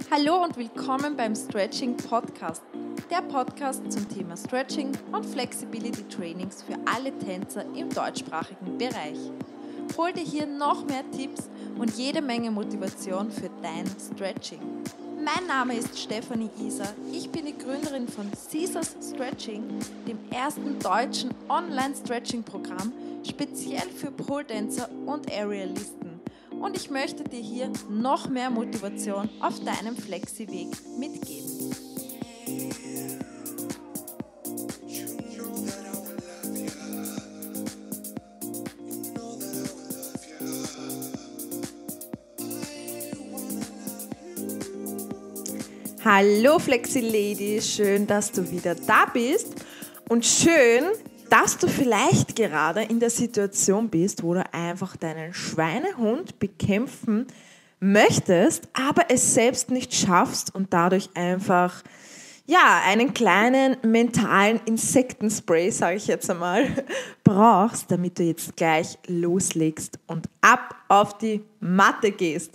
Hallo und willkommen beim Stretching Podcast, der Podcast zum Thema Stretching und Flexibility Trainings für alle Tänzer im deutschsprachigen Bereich. Hol dir hier noch mehr Tipps und jede Menge Motivation für dein Stretching. Mein Name ist Stefanie Iser, ich bin die Gründerin von Caesars Stretching, dem ersten deutschen Online-Stretching-Programm, speziell für Pole-Dancer und Aerialisten. Und ich möchte dir hier noch mehr Motivation auf deinem Flexi-Weg mitgeben. Hallo Flexi-Lady, schön, dass du wieder da bist und schön, dass du vielleicht gerade in der Situation bist, wo du einfach deinen Schweinehund bekämpfen möchtest, aber es selbst nicht schaffst und dadurch einfach einen kleinen mentalen Insektenspray, sage ich jetzt einmal, brauchst, damit du jetzt gleich loslegst und ab auf die Matte gehst.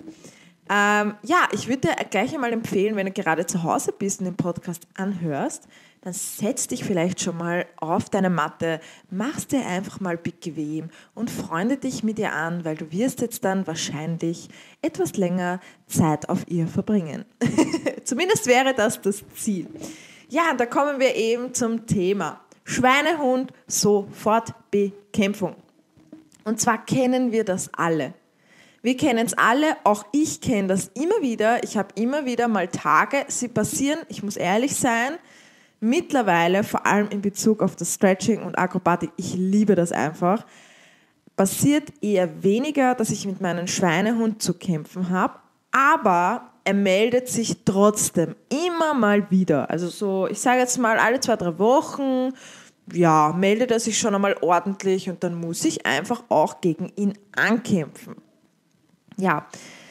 Ich würde dir gleich einmal empfehlen, wenn du gerade zu Hause bist und den Podcast anhörst, dann setz dich vielleicht schon mal auf deine Matte, machst dir einfach mal bequem und freunde dich mit ihr an, weil du wirst jetzt dann wahrscheinlich etwas länger Zeit auf ihr verbringen. Zumindest wäre das Ziel. Ja, da kommen wir eben zum Thema Schweinehund, Sofortbekämpfung. Und zwar kennen wir das alle. Wir kennen es alle, auch ich kenne das immer wieder. Ich habe immer wieder mal Tage, sie passieren, ich muss ehrlich sein, mittlerweile, vor allem in Bezug auf das Stretching und Akrobatik, ich liebe das einfach, passiert eher weniger, dass ich mit meinem Schweinehund zu kämpfen habe, aber er meldet sich trotzdem immer mal wieder. Also so, ich sage jetzt mal alle 2-3 Wochen, meldet er sich schon einmal ordentlich und dann muss ich einfach auch gegen ihn ankämpfen. Ja,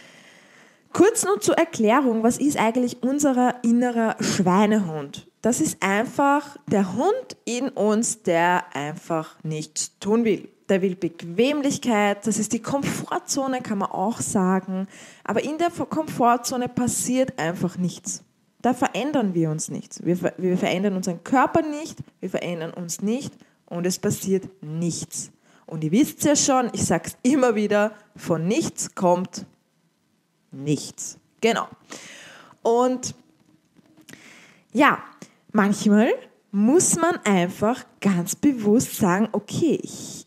kurz nur zur Erklärung, was ist eigentlich unser innerer Schweinehund? Das ist einfach der Hund in uns, der einfach nichts tun will. Der will Bequemlichkeit, das ist die Komfortzone, kann man auch sagen. Aber in der Komfortzone passiert einfach nichts. Da verändern wir uns nichts. Wir verändern unseren Körper nicht, wir verändern uns nicht und es passiert nichts. Und ihr wisst ja schon, ich sage es immer wieder, von nichts kommt nichts. Genau. Und manchmal muss man einfach ganz bewusst sagen, okay,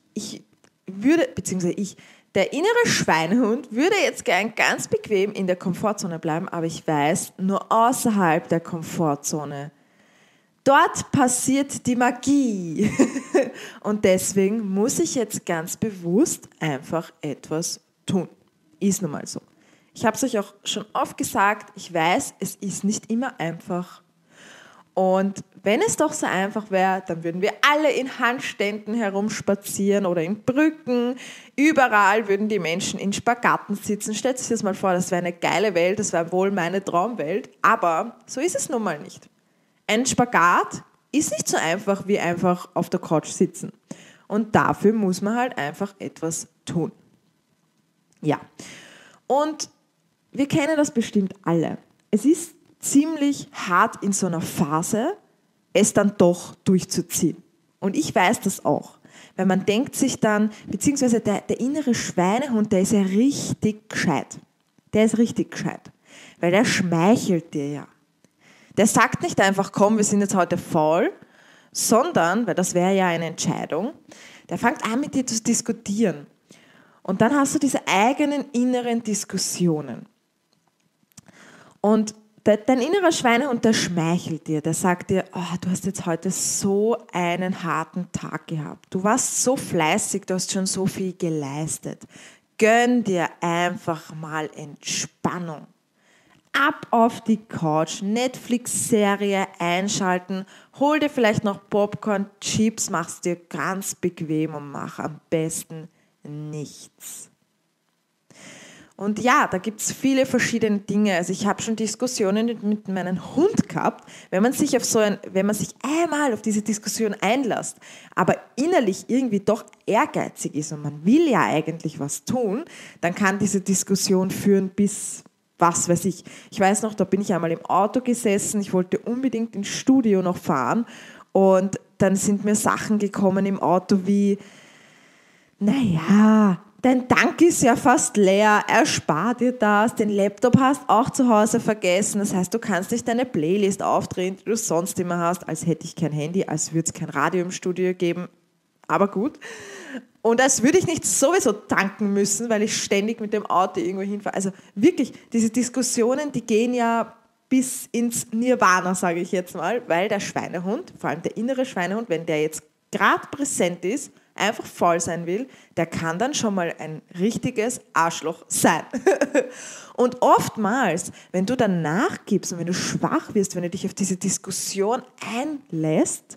der innere Schweinehund würde jetzt gern ganz bequem in der Komfortzone bleiben, aber ich weiß, nur außerhalb der Komfortzone. Dort passiert die Magie. Und deswegen muss ich jetzt ganz bewusst einfach etwas tun. Ist nun mal so. Ich habe es euch auch schon oft gesagt, ich weiß, es ist nicht immer einfach. Und wenn es doch so einfach wäre, dann würden wir alle in Handständen herumspazieren oder in Brücken. Überall würden die Menschen in Spagaten sitzen. Stellt sich das mal vor, das wäre eine geile Welt, das wäre wohl meine Traumwelt. Aber so ist es nun mal nicht. Ein Spagat ist nicht so einfach wie einfach auf der Couch sitzen. Und dafür muss man halt einfach etwas tun. Ja, und wir kennen das bestimmt alle. Es ist ziemlich hart in so einer Phase, es dann doch durchzuziehen. Und ich weiß das auch. Weil man denkt sich dann, beziehungsweise der innere Schweinehund, der ist ja richtig gescheit. Der ist richtig gescheit. Weil der schmeichelt dir ja. Der sagt nicht einfach, komm, wir sind jetzt heute faul, sondern, weil das wäre ja eine Entscheidung, der fängt an mit dir zu diskutieren. Und dann hast du diese eigenen inneren Diskussionen. Und dein innerer Schweinehund, der schmeichelt dir, der sagt dir, du hast jetzt heute so einen harten Tag gehabt. Du warst so fleißig, du hast schon so viel geleistet. Gönn dir einfach mal Entspannung. Ab auf die Couch, Netflix-Serie einschalten, hol dir vielleicht noch Popcorn, Chips, mach's dir ganz bequem und mach am besten nichts. Und ja, da gibt es viele verschiedene Dinge. Also ich habe schon Diskussionen mit meinem Hund gehabt, wenn man sich einmal auf diese Diskussion einlässt, aber innerlich irgendwie doch ehrgeizig ist und man will ja eigentlich was tun, dann kann diese Diskussion führen bis was weiß ich. Ich weiß noch, da bin ich einmal im Auto gesessen, ich wollte unbedingt ins Studio noch fahren und dann sind mir Sachen gekommen im Auto wie, naja, dein Tank ist ja fast leer, erspar dir das, den Laptop hast auch zu Hause vergessen, das heißt, du kannst nicht deine Playlist aufdrehen, die du sonst immer hast, als hätte ich kein Handy, als würde es kein Radio im Studio geben, aber gut. Und als würde ich nicht sowieso tanken müssen, weil ich ständig mit dem Auto irgendwo hinfahre. Also wirklich, diese Diskussionen, die gehen ja bis ins Nirvana, sage ich jetzt mal, weil der Schweinehund, vor allem der innere Schweinehund, wenn der jetzt gerade präsent ist, einfach faul sein will, der kann dann schon mal ein richtiges Arschloch sein. Und oftmals, wenn du dann nachgibst und wenn du schwach wirst, wenn du dich auf diese Diskussion einlässt,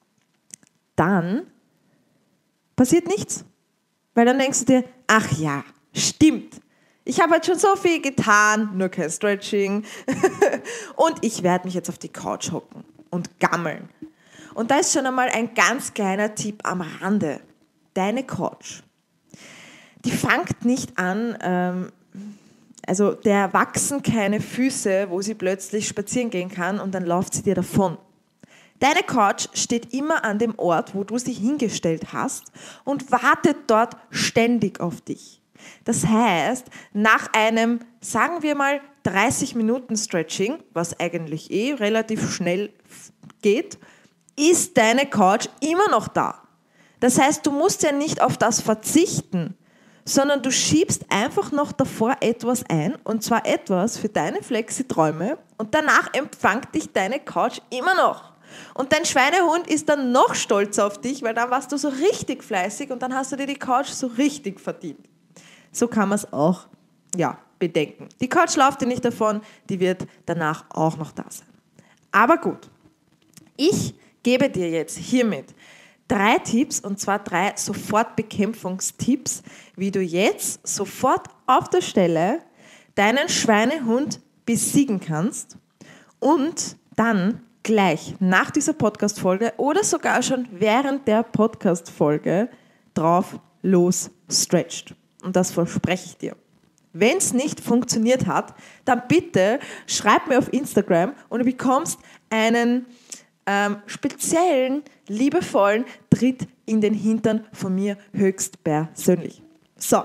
dann passiert nichts. Weil dann denkst du dir, ach ja, stimmt. Ich habe halt schon so viel getan, nur kein Stretching. Und ich werde mich jetzt auf die Couch hocken und gammeln. Und da ist schon einmal ein ganz kleiner Tipp am Rande. Deine Couch, die fängt nicht an, also der wachsen keine Füße, wo sie plötzlich spazieren gehen kann und dann läuft sie dir davon. Deine Couch steht immer an dem Ort, wo du sie hingestellt hast und wartet dort ständig auf dich. Das heißt, nach einem, sagen wir mal, 30 Minuten Stretching, was eigentlich relativ schnell geht, ist deine Couch immer noch da. Das heißt, du musst ja nicht auf das verzichten, sondern du schiebst einfach noch davor etwas ein, und zwar etwas für deine Flexi-Träume, und danach empfängt dich deine Couch immer noch. Und dein Schweinehund ist dann noch stolzer auf dich, weil dann warst du so richtig fleißig und dann hast du dir die Couch so richtig verdient. So kann man es auch bedenken. Die Couch läuft dir nicht davon, die wird danach auch noch da sein. Aber gut, ich gebe dir jetzt hiermit 3 Tipps, und zwar 3 Sofortbekämpfungstipps, wie du jetzt sofort auf der Stelle deinen Schweinehund besiegen kannst und dann gleich nach dieser Podcast-Folge oder sogar schon während der Podcast-Folge drauf los stretcht. Und das verspreche ich dir. Wenn es nicht funktioniert hat, dann bitte schreib mir auf Instagram und du bekommst einen speziellen, liebevollen Tritt in den Hintern von mir höchstpersönlich. So,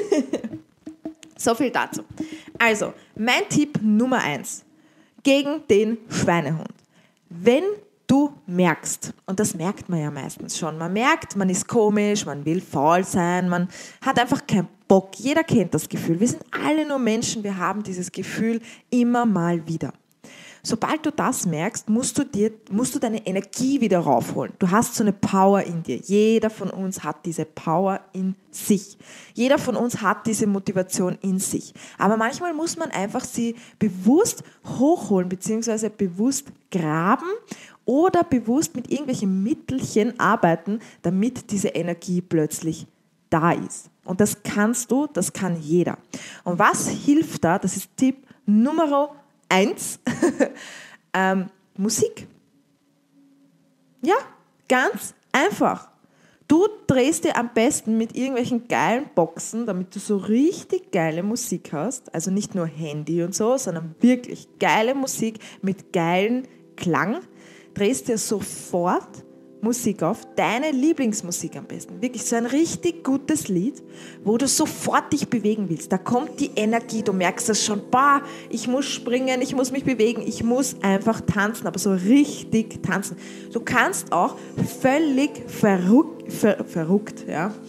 so viel dazu. Also, mein Tipp Nummer 1 gegen den Schweinehund. Wenn du merkst, und das merkt man ja meistens schon, man merkt, man ist komisch, man will faul sein, man hat einfach keinen Bock. Jeder kennt das Gefühl. Wir sind alle nur Menschen, wir haben dieses Gefühl immer mal wieder. Sobald du das merkst, musst du deine Energie wieder raufholen. Du hast so eine Power in dir. Jeder von uns hat diese Power in sich. Jeder von uns hat diese Motivation in sich. Aber manchmal muss man einfach sie bewusst hochholen, beziehungsweise bewusst graben oder bewusst mit irgendwelchen Mittelchen arbeiten, damit diese Energie plötzlich da ist. Und das kannst du, das kann jeder. Und was hilft da? Das ist Tipp Nummer 1, Musik. Ja, ganz einfach. Du drehst dir am besten mit irgendwelchen geilen Boxen, damit du so richtig geile Musik hast, also nicht nur Handy und so, sondern wirklich geile Musik mit geilen Klang, drehst dir sofort Musik auf, deine Lieblingsmusik am besten. Wirklich so ein richtig gutes Lied, wo du sofort dich bewegen willst. Da kommt die Energie, du merkst es schon, ich muss springen, ich muss mich bewegen, ich muss einfach tanzen, aber so richtig tanzen. Du kannst auch völlig verrückt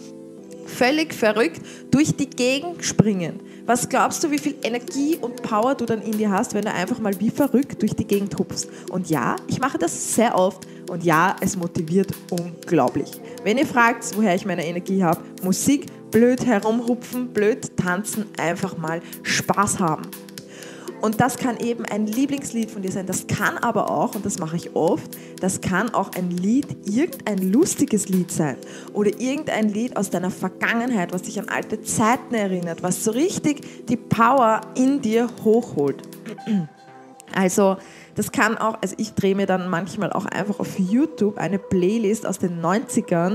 durch die Gegend springen. Was glaubst du, wie viel Energie und Power du dann in dir hast, wenn du einfach mal wie verrückt durch die Gegend hupfst? Und ja, ich mache das sehr oft und ja, es motiviert unglaublich. Wenn ihr fragt, woher ich meine Energie habe, Musik, blöd herumhupfen, blöd tanzen, einfach mal Spaß haben. Und das kann eben ein Lieblingslied von dir sein. Das kann aber auch, und das mache ich oft, das kann auch ein Lied, irgendein lustiges Lied sein. Oder irgendein Lied aus deiner Vergangenheit, was dich an alte Zeiten erinnert, was so richtig die Power in dir hochholt. Also das kann auch, also ich drehe mir dann manchmal auch einfach auf YouTube eine Playlist aus den 90ern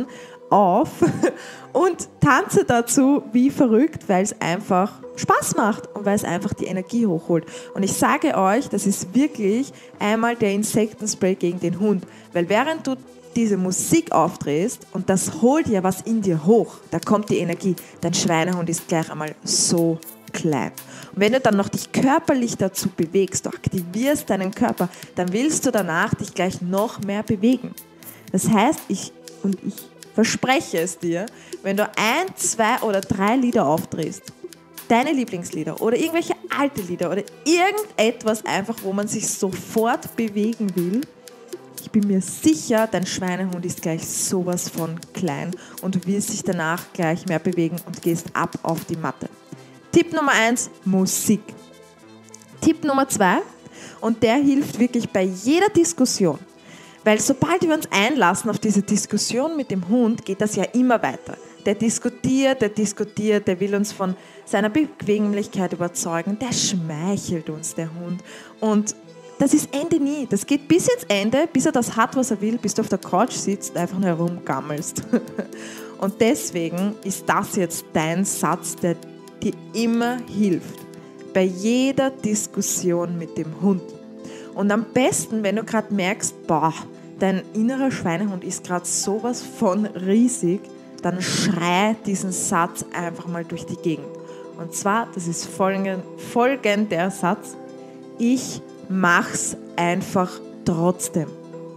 auf und tanze dazu wie verrückt, weil es einfach Spaß macht und weil es einfach die Energie hochholt. Und ich sage euch, das ist wirklich einmal der Insektenspray gegen den Hund, weil während du diese Musik aufdrehst und das holt ja was in dir hoch, da kommt die Energie, dein Schweinehund ist gleich einmal so klein. Und wenn du dann noch dich körperlich dazu bewegst, du aktivierst deinen Körper, dann willst du danach dich gleich noch mehr bewegen. Das heißt, ich verspreche es dir, wenn du 1, 2 oder 3 Lieder aufdrehst, deine Lieblingslieder oder irgendwelche alte Lieder oder irgendetwas einfach, wo man sich sofort bewegen will, ich bin mir sicher, dein Schweinehund ist gleich sowas von klein und du wirst dich danach gleich mehr bewegen und gehst ab auf die Matte. Tipp Nummer 1, Musik. Tipp Nummer 2, und der hilft wirklich bei jeder Diskussion, weil sobald wir uns einlassen auf diese Diskussion mit dem Hund, geht das ja immer weiter. Der diskutiert, der will uns von seiner Bequemlichkeit überzeugen, der schmeichelt uns, der Hund. Und das ist Ende nie. Das geht bis ins Ende, bis er das hat, was er will, bis du auf der Couch sitzt und einfach nur herumgammelst. Und deswegen ist das jetzt dein Satz, der dir immer hilft. Bei jeder Diskussion mit dem Hund. Und am besten, wenn du gerade merkst, boah, dein innerer Schweinehund ist gerade sowas von riesig, dann schrei diesen Satz einfach mal durch die Gegend. Und zwar, das ist folgender Satz: Ich mach's einfach trotzdem.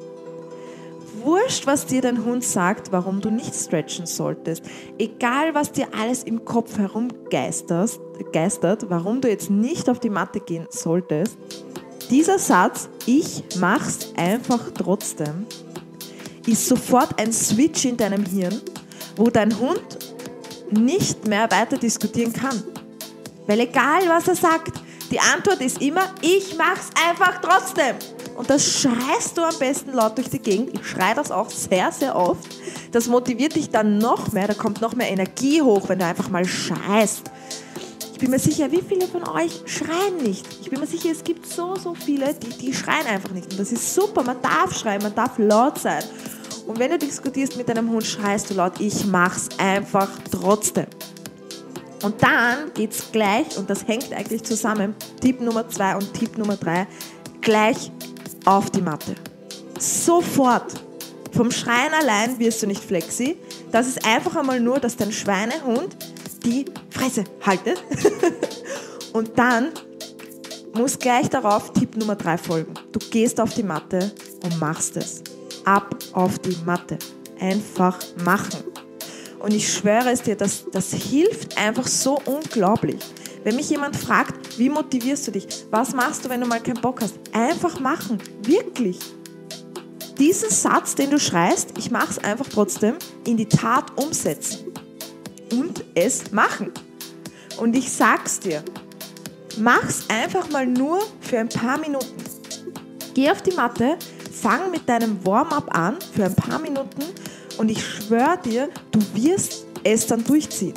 Wurscht, was dir dein Hund sagt, warum du nicht stretchen solltest. Egal, was dir alles im Kopf herumgeistert, warum du jetzt nicht auf die Matte gehen solltest. Dieser Satz, ich mach's einfach trotzdem, ist sofort ein Switch in deinem Hirn, wo dein Hund nicht mehr weiter diskutieren kann. Weil egal, was er sagt, die Antwort ist immer, ich mach's einfach trotzdem. Und das schreist du am besten laut durch die Gegend. Ich schreie das auch sehr, sehr oft. Das motiviert dich dann noch mehr, da kommt noch mehr Energie hoch, wenn du einfach mal schreist. Ich bin mir sicher, wie viele von euch schreien nicht? Ich bin mir sicher, es gibt so viele, die schreien einfach nicht. Und das ist super, man darf schreien, man darf laut sein. Und wenn du diskutierst mit deinem Hund, schreist du laut, ich mach's einfach trotzdem. Und dann geht's gleich, und das hängt eigentlich zusammen, Tipp Nummer 2 und Tipp Nummer 3, gleich auf die Matte. Sofort. Vom Schreien allein wirst du nicht flexi. Das ist einfach einmal nur, dass dein Schweinehund die Fresse haltet. Und dann muss gleich darauf Tipp Nummer 3 folgen. Du gehst auf die Matte und machst es. Ab auf die Matte. Einfach machen. Und ich schwöre es dir, das hilft einfach so unglaublich. Wenn mich jemand fragt, wie motivierst du dich? Was machst du, wenn du mal keinen Bock hast? Einfach machen. Wirklich. Diesen Satz, den du schreist, ich mach's einfach trotzdem, in die Tat umsetzen. Und es machen. Und ich sag's dir, mach's einfach mal nur für ein paar Minuten. Geh auf die Matte, fang mit deinem Warm-up an für ein paar Minuten und ich schwöre dir, du wirst es dann durchziehen.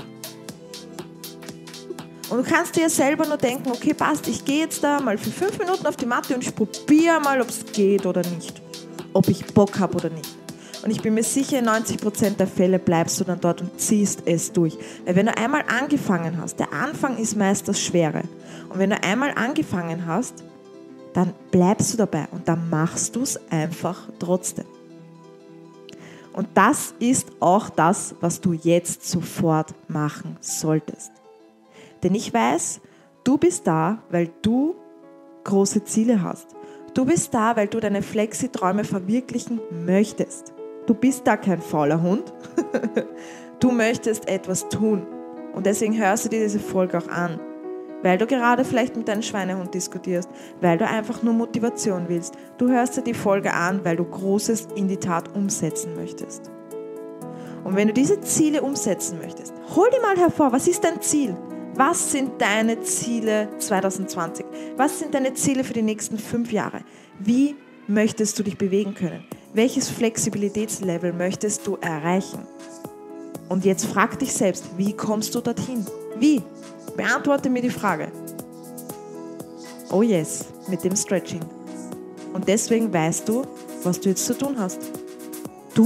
Und du kannst dir selber nur denken, okay, passt, ich gehe jetzt da mal für 5 Minuten auf die Matte und ich probiere mal, ob es geht oder nicht. Ob ich Bock habe oder nicht. Und ich bin mir sicher, in 90% der Fälle bleibst du dann dort und ziehst es durch. Weil wenn du einmal angefangen hast, der Anfang ist meist das Schwere. Und wenn du einmal angefangen hast, dann bleibst du dabei und dann machst du es einfach trotzdem. Und das ist auch das, was du jetzt sofort machen solltest. Denn ich weiß, du bist da, weil du große Ziele hast. Du bist da, weil du deine Flexi-Träume verwirklichen möchtest. Du bist da kein fauler Hund. Du möchtest etwas tun. Und deswegen hörst du dir diese Folge auch an. Weil du gerade vielleicht mit deinem Schweinehund diskutierst, weil du einfach nur Motivation willst. Du hörst dir die Folge an, weil du Großes in die Tat umsetzen möchtest. Und wenn du diese Ziele umsetzen möchtest, hol die mal hervor. Was ist dein Ziel? Was sind deine Ziele 2020? Was sind deine Ziele für die nächsten 5 Jahre? Wie möchtest du dich bewegen können? Welches Flexibilitätslevel möchtest du erreichen? Und jetzt frag dich selbst, wie kommst du dorthin? Wie? Beantworte mir die Frage. Oh yes, mit dem Stretching. Und deswegen weißt du, was du jetzt zu tun hast. Du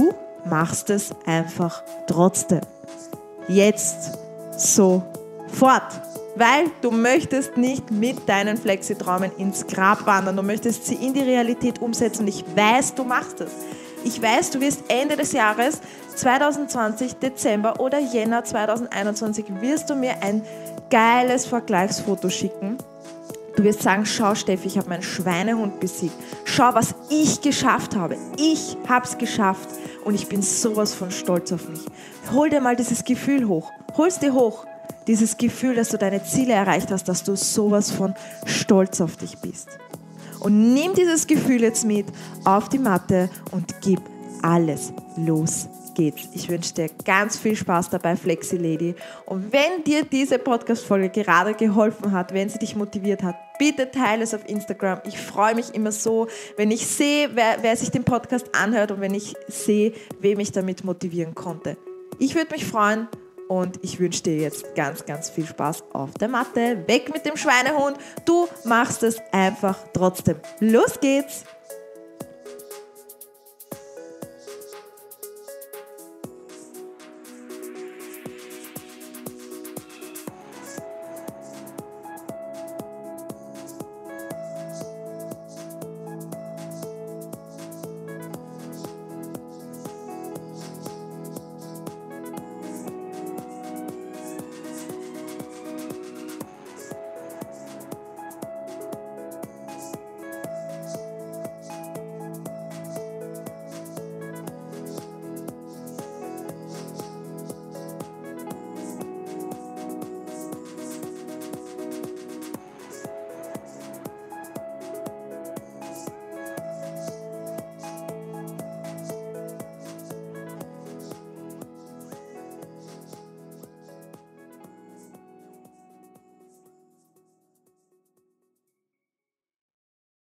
machst es einfach trotzdem. Jetzt sofort. Weil du möchtest nicht mit deinen Flexiträumen ins Grab wandern. Du möchtest sie in die Realität umsetzen. Und ich weiß, du machst es. Ich weiß, du wirst Ende des Jahres 2020, Dezember oder Jänner 2021, wirst du mir ein geiles Vergleichsfoto schicken. Du wirst sagen, schau Steffi, ich habe meinen Schweinehund besiegt. Schau, was ich geschafft habe. Ich habe es geschafft und ich bin sowas von stolz auf mich. Hol dir mal dieses Gefühl hoch. Hol es dir hoch. Dieses Gefühl, dass du deine Ziele erreicht hast, dass du sowas von stolz auf dich bist. Und nimm dieses Gefühl jetzt mit auf die Matte und gib alles. Los geht's. Ich wünsche dir ganz viel Spaß dabei, Flexi Lady. Und wenn dir diese Podcast-Folge gerade geholfen hat, wenn sie dich motiviert hat, bitte teile es auf Instagram. Ich freue mich immer so, wenn ich sehe, wer sich den Podcast anhört und wenn ich sehe, wem ich damit motivieren konnte. Ich würde mich freuen. Und ich wünsche dir jetzt ganz, ganz viel Spaß auf der Matte. Weg mit dem Schweinehund. Du machst es einfach trotzdem. Los geht's!